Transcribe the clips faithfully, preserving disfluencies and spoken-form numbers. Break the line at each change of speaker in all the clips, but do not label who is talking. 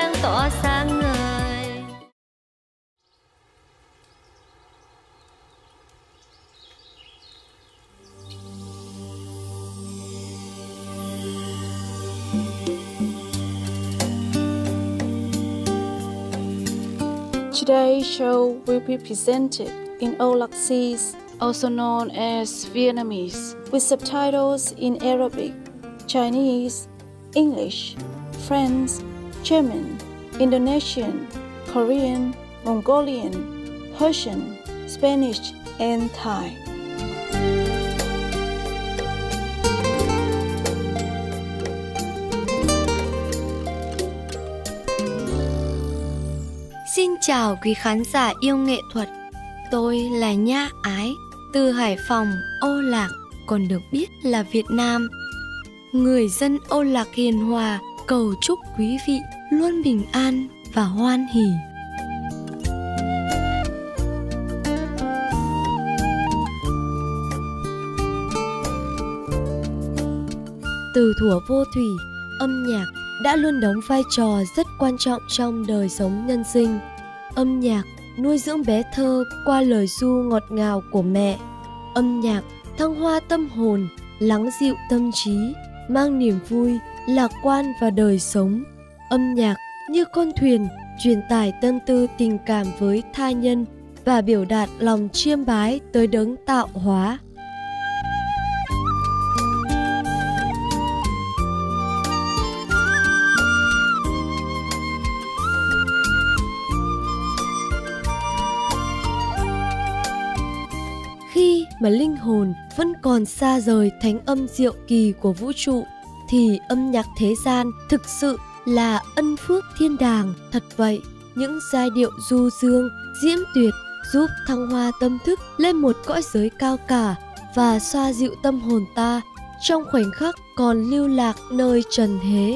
đang tỏa sáng ngời.
Today's show will be presented in Aulacese, also known as Vietnamese, with subtitles in Arabic, Chinese, English, French, German, Indonesian, Korean, Mongolian, Persian, Spanish, and Thai.
Xin chào quý khán giả yêu nghệ thuật. Tôi là Nhã Ái, từ Hải Phòng, Âu Lạc, còn được biết là Việt Nam. Người dân Âu Lạc hiền hòa, cầu chúc quý vị luôn bình an và hoan hỉ. Từ thuở vô thủy, âm nhạc đã luôn đóng vai trò rất quan trọng trong đời sống nhân sinh. Âm nhạc nuôi dưỡng bé thơ qua lời ru ngọt ngào của mẹ. Âm nhạc thăng hoa tâm hồn, lắng dịu tâm trí, mang niềm vui, lạc quan vào đời sống. Âm nhạc như con thuyền truyền tải tâm tư tình cảm với tha nhân và biểu đạt lòng chiêm bái tới đấng tạo hóa. Khi mà linh hồn vẫn còn xa rời thánh âm diệu kỳ của vũ trụ, thì âm nhạc thế gian thực sự là ân phước thiên đàng thật vậy. Những giai điệu du dương, diễm tuyệt giúp thăng hoa tâm thức lên một cõi giới cao cả và xoa dịu tâm hồn ta trong khoảnh khắc còn lưu lạc nơi trần thế.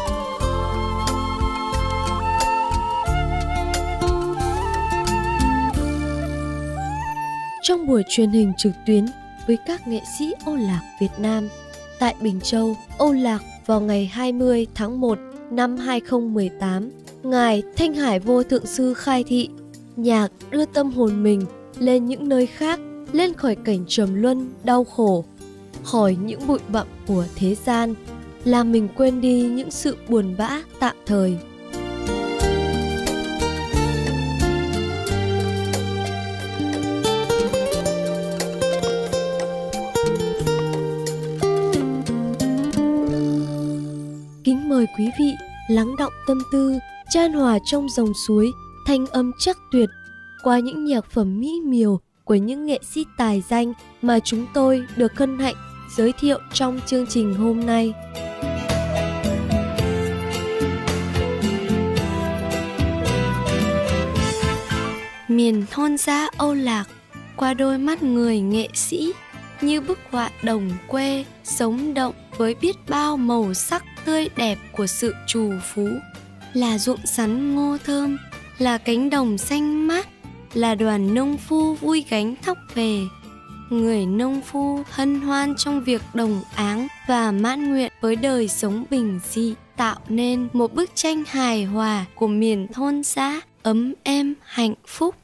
Trong buổi truyền hình trực tuyến với các nghệ sĩ Âu Lạc Việt Nam tại Bình Châu, Âu Lạc vào ngày hai mươi tháng một năm hai nghìn không trăm mười tám, Ngài Thanh Hải Vô Thượng Sư khai thị, nhạc đưa tâm hồn mình lên những nơi khác, lên khỏi cảnh trầm luân, đau khổ, khỏi những bụi bặm của thế gian, làm mình quên đi những sự buồn bã tạm thời. Kính mời quý vị lắng đọng tâm tư, chan hòa trong dòng suối thanh âm chắc tuyệt qua những nhạc phẩm mỹ miều của những nghệ sĩ tài danh mà chúng tôi được hân hạnh giới thiệu trong chương trình hôm nay. Miền thôn giá Âu Lạc qua đôi mắt người nghệ sĩ như bức họa đồng quê sống động với biết bao màu sắc tươi đẹp của sự trù phú, là ruộng sắn ngô thơm, là cánh đồng xanh mát, là đoàn nông phu vui gánh thóc về. Người nông phu hân hoan trong việc đồng áng và mãn nguyện với đời sống bình dị, tạo nên một bức tranh hài hòa của miền thôn xã ấm êm hạnh phúc.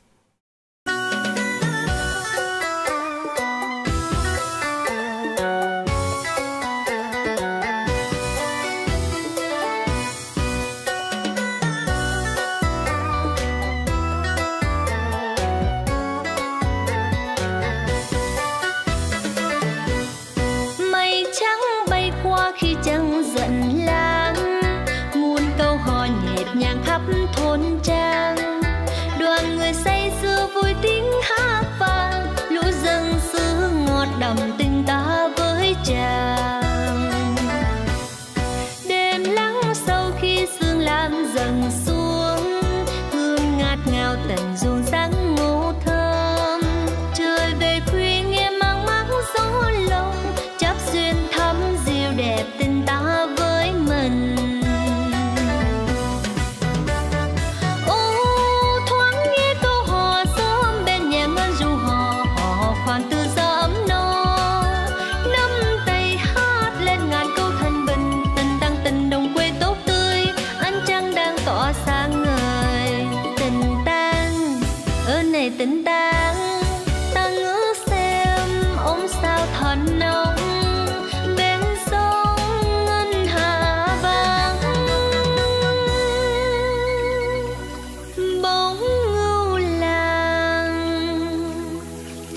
Khi trăng dần lang, muôn câu hò nhịp nhàng khắp thôn trang. Đoàn người say sưa vui tiếng hát vang, lũ dân xứ ngọt đậm tình ta với chàng. Đêm lắng sâu khi sương lan dần xuống, hương ngát ngào tận ruộng sáng ngô thơm. Trời về khuya nghe mang mát gió lồng, chấp duyên thắm dịu đẹp tình ta với mình. Ôi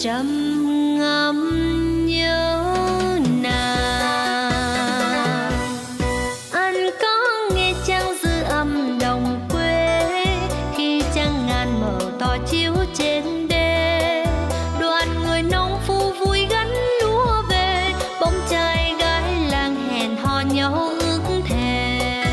trầm ngâm nhớ nàng. Anh có nghe chăng dư âm đồng quê khi trăng ngàn mờ tỏ chiếu trên đê, đoàn người nông phu vui gắn lúa về, bóng trai gái làng hẹn hò nhau ước thề.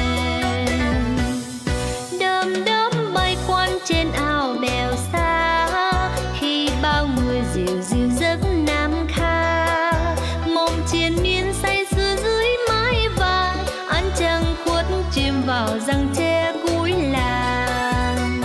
Đơm đớm bay quan trên ao bèo xa, khi bao người dịu dịu giấc nam kha, mộng triền miên say sưa dưới mái vàng, ánh trăng khuất chìm vào răng tre cuối làng.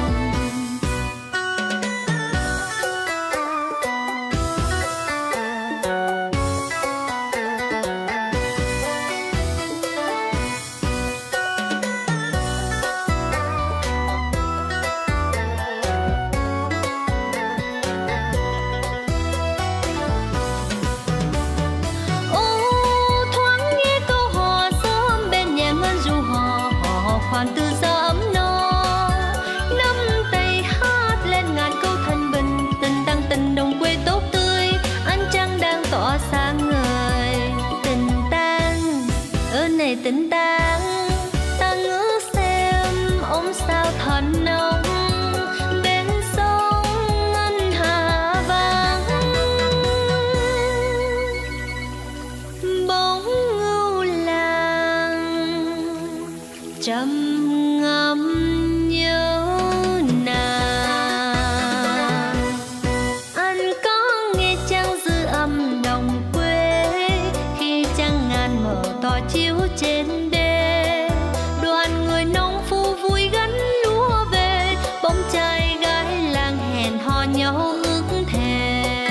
Khoan từ gió ấm no, nắm tay hát lên ngàn câu thân bình, tình tăng tình đồng quê tốt tươi, ánh trăng đang tỏa sáng ngời. Tình tang ơn này tình tang, ta ngước xem ôm sao thần nông, bên sông ngân hà vàng, bóng ngưu làng trầm ngâm nhớ nàng. Anh có nghe chăng dư âm đồng quê khi trăng ngàn mờ tỏ chiếu trên đê, đoàn người nông phu vui gắn lúa về, bóng trai gái làng hẹn hò nhau ước thề.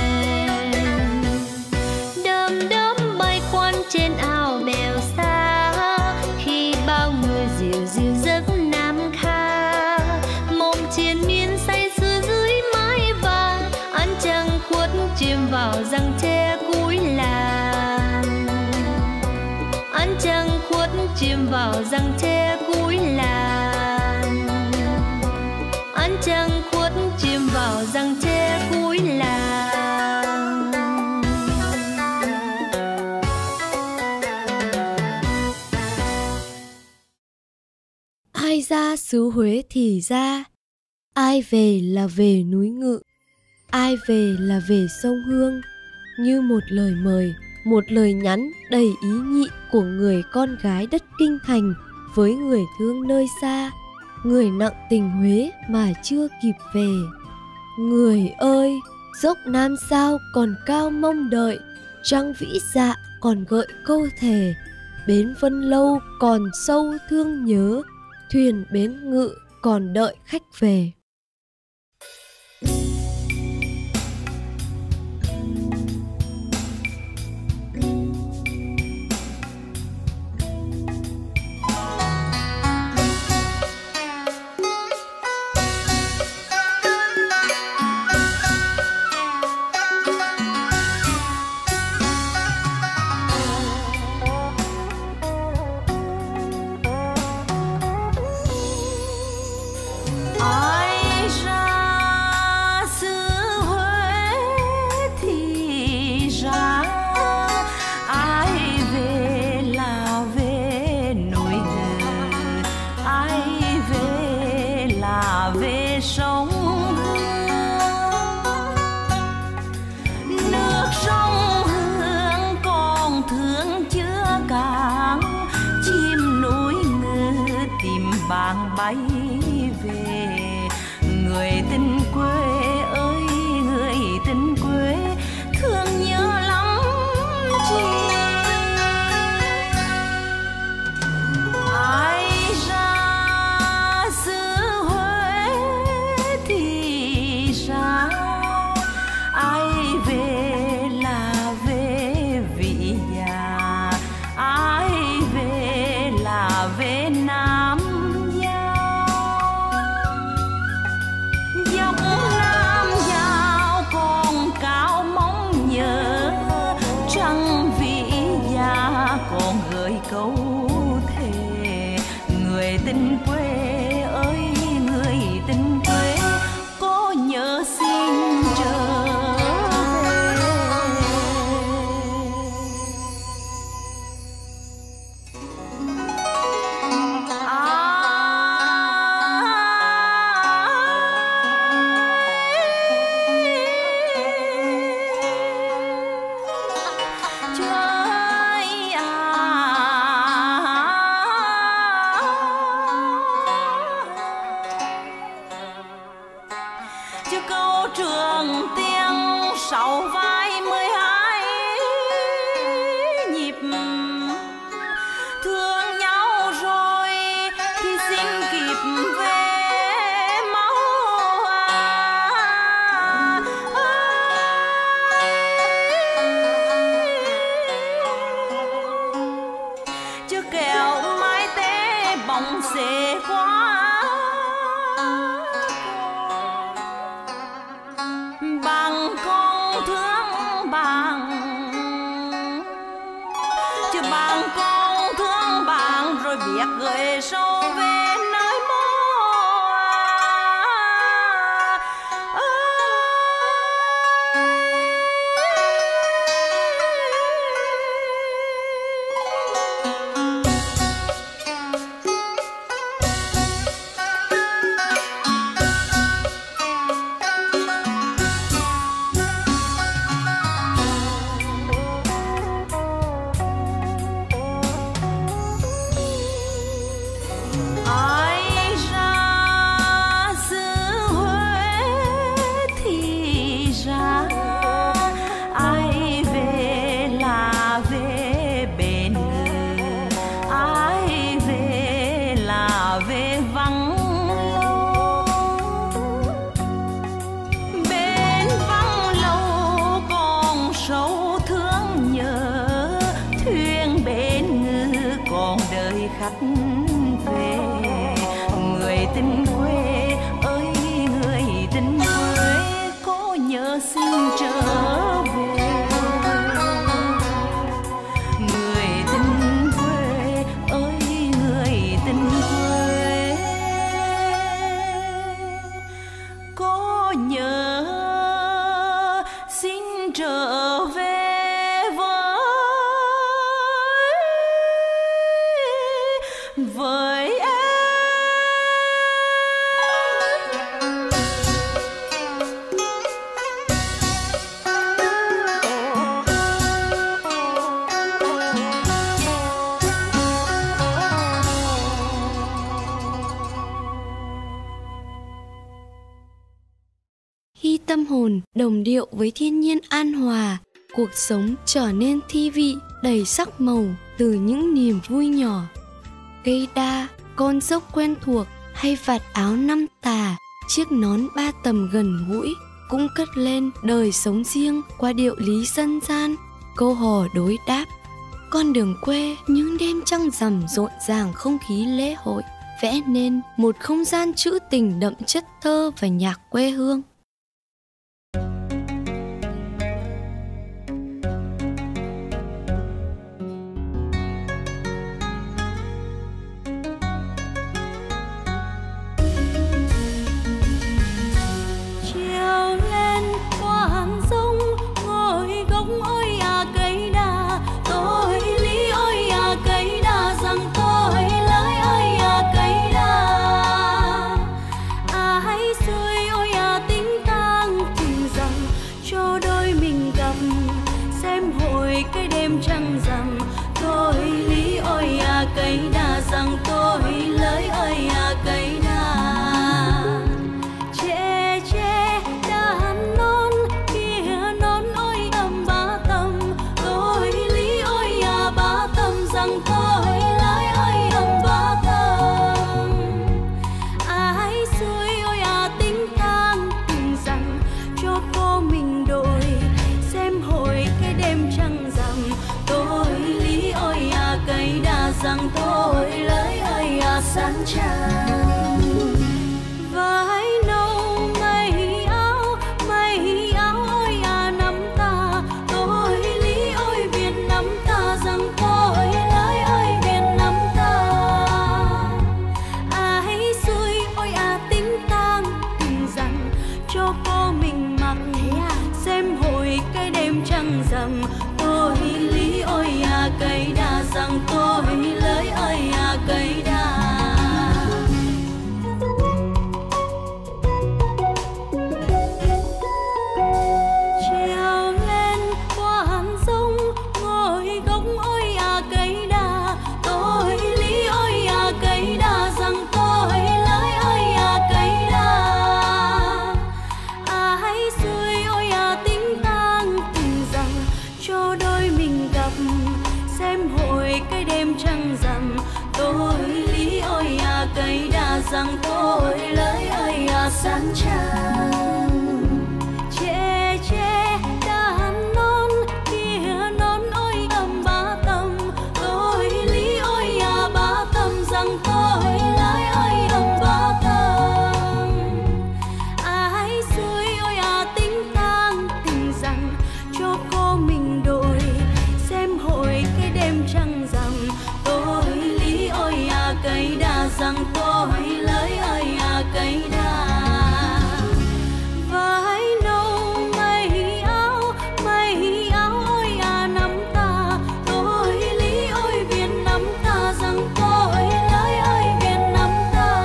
Đơm đớm bay quan trên ao bèo xa, khi bao người dịu dịu giấc nam kha, mộng triền miên say sưa dưới mái vàng, ánh trăng khuất chìm vào răng tre cuối làng. Ánh trăng khuất chìm vào răng tre cuối làng. Ánh trăng khuất chìm vào răng tre cuối làng.
Ai ra xứ Huế thì ra, ai về là về núi Ngự, ai về là về sông Hương, như một lời mời, một lời nhắn đầy ý nhị của người con gái đất kinh thành với người thương nơi xa, người nặng tình Huế mà chưa kịp về. Người ơi, dốc Nam sao còn cao mong đợi, trăng vĩ dạ còn gợi câu thề, bến Vân Lâu còn sâu thương nhớ, thuyền bến Ngự còn đợi khách về.
Bàng bay về, người tình quê ơi người tình quê, thương nhớ lắm chi. Ai ra xứ Huế thì ra, ai về là về vị già, ai về là về Nam. Dốc Nam Giao còn cao tình quê ơi người tình quê, có nhớ xin trở về. Người tình quê ơi người tình quê, có nhớ xin trở về với em.
Khi tâm hồn đồng điệu với thiên nhiên an hòa, cuộc sống trở nên thi vị, đầy sắc màu từ những niềm vui nhỏ. Cây đa, con dốc quen thuộc hay vạt áo năm tà, chiếc nón ba tầm gần gũi cũng cất lên đời sống riêng qua điệu lý dân gian, câu hò đối đáp. Con đường quê những đêm trăng rằm rộn ràng không khí lễ hội, vẽ nên một không gian trữ tình đậm chất thơ và nhạc quê hương.
Rằng tôi lấy ơi à sáng trăng vai nâu mây áo mây áo ôi à nắm ta tôi lý ôi Việt nắm ta rằng tôi lấy ơi Việt nắm ta ai xui ôi à tính tang tình rằng cho cô mình mặc xem hồi cái đêm trăng rằm tôi lý ôi à cây đa rằng tôi lấy ơi à cây đa. Trèo lên quan sông ngồi gốc ôi à cây đa tôi lý ôi à cây đa rằng tôi lấy ơi à cây đa ai xui ôi à tính tang tình rằng cho đôi mình gặp xem hồi cái đêm trăng rằm tôi lý ôi à cây đa rằng tôi lấy ơi à sáng trăng che che đàn non kia non ôi tầm ba tầm tôi lý ôi à ba tầm rằng tôi lấy ơi tầm ba tầm ai xui ôi à tính tang tình rằng cho cô mình đổi xem hồi cái đêm trăng rằm tôi lý ôi à cây đa rằng tôi lấy ơi à cây đa vai nâu mây áo mây áo ôi à nắm ta tôi lý ôi Việt nắm ta rằng tôi lấy ơi Việt nắm ta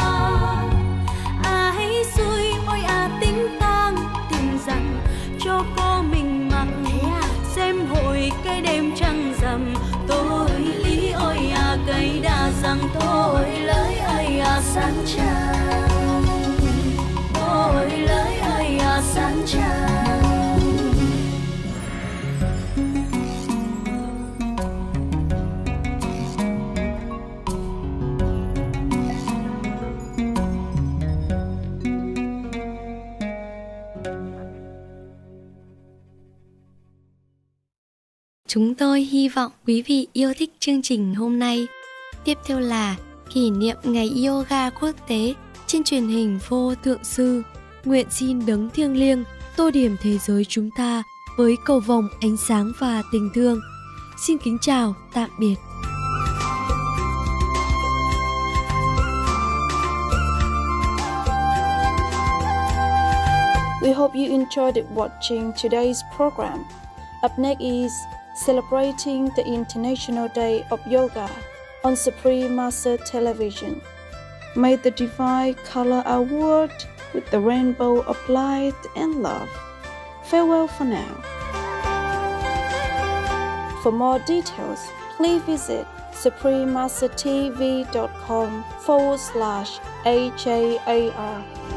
ai xui ôi à tính tang tình rằng cho cô mình mặc xem hồi cái đêm trăng rằm tôi lý ôi à cây đa rằng tôi lấy ơi à sáng trăng tôi lấy ơi à sáng trăng.
Chúng tôi hy vọng quý vị yêu thích chương trình hôm nay. Tiếp theo là kỷ niệm ngày yoga quốc tế trên truyền hình Vô Thượng Sư. Nguyện xin đấng thiêng liêng tô điểm thế giới chúng ta với cầu vồng ánh sáng và tình thương. Xin kính chào, tạm biệt.
We hope you enjoyed watching today's program. Up next is celebrating the International Day of Yoga on Supreme Master Television. May the divine color our world with the rainbow of light and love. Farewell for now. For more details, please visit suprememastertv.com forward slash H A A R.